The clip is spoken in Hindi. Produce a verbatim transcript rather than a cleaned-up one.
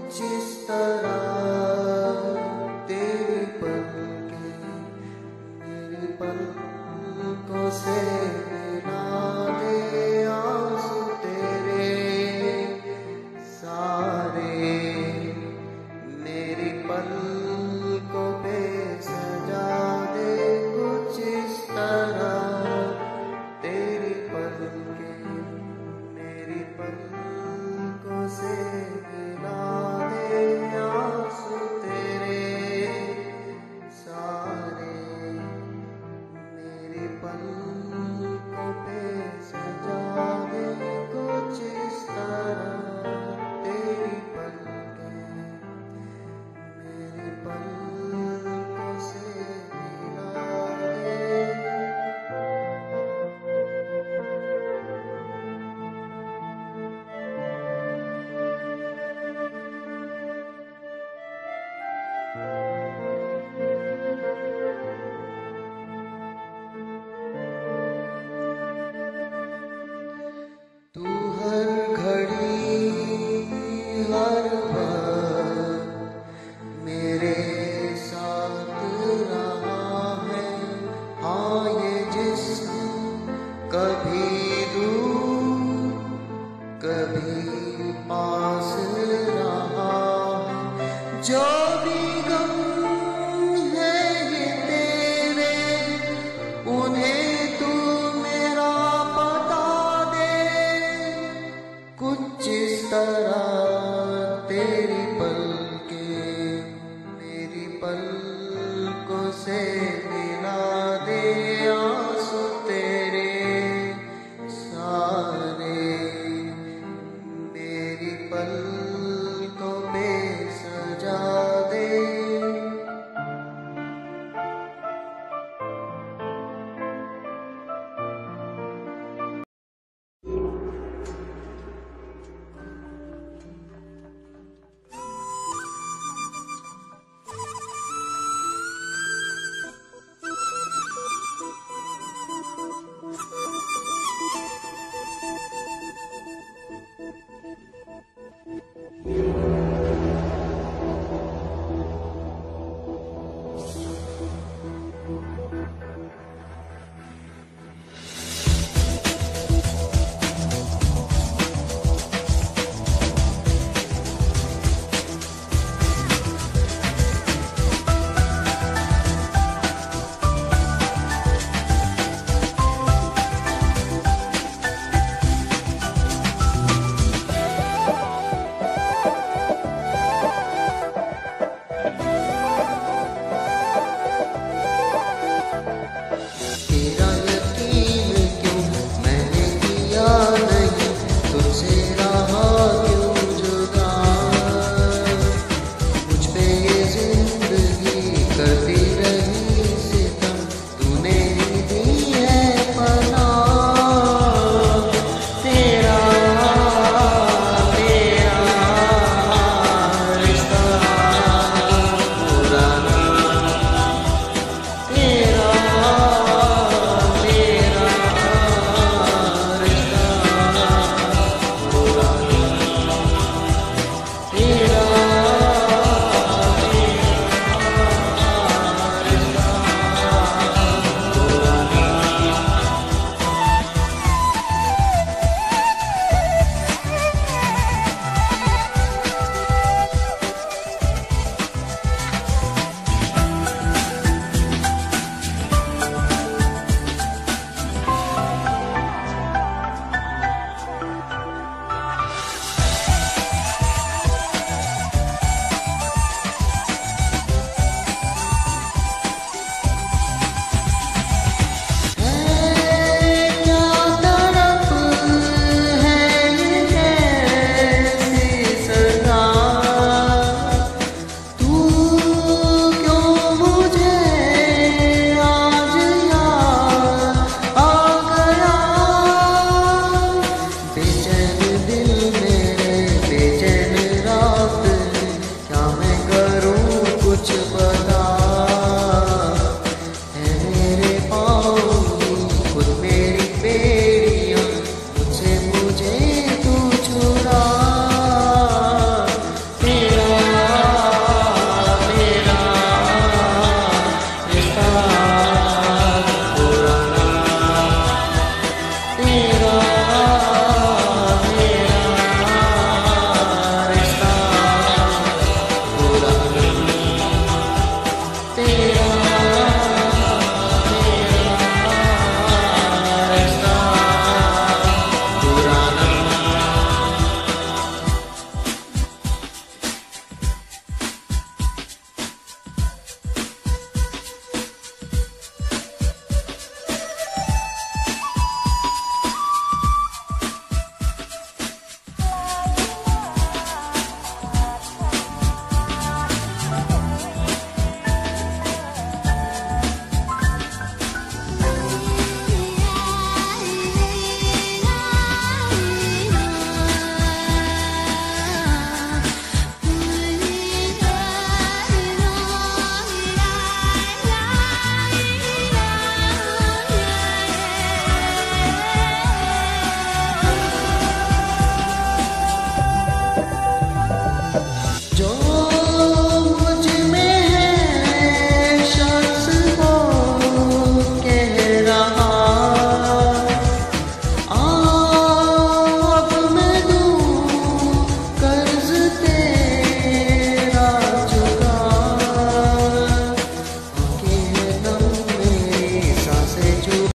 कुछ इस तरह तेरी पलकें मेरी पलकों से मिला दे आंसू तेरे सारे मेरी पलकों पे सजा दे कुछ इस तरह तेरी पलकें मेरी पलकों से मिला दे आंसू तेरे सारे मेरी पलकों पे सजा दे कुछ इस तरह तेरी पलकें मेरी पलकों से मिला दे। तू हर घड़ी हर पल मेरे साथ रहा है। हाँ ये जिस्म कभी दूर कभी पास रहा है। जो भी गम है ये तेरे उन्हें तू मेरा बता दे कुछ इस तरह तेरी पलकें मेरी पलकों से मिला दे आंसू तेरे सारे मेरी पल